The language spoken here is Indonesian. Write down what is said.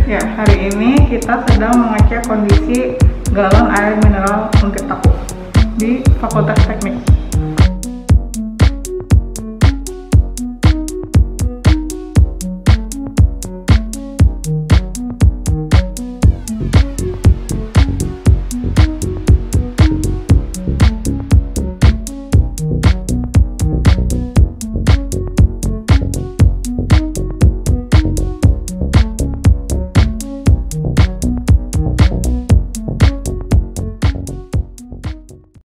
Ya, hari ini kita sedang mengecek kondisi galon air mineral Bukit Taku di Fakultas Teknik.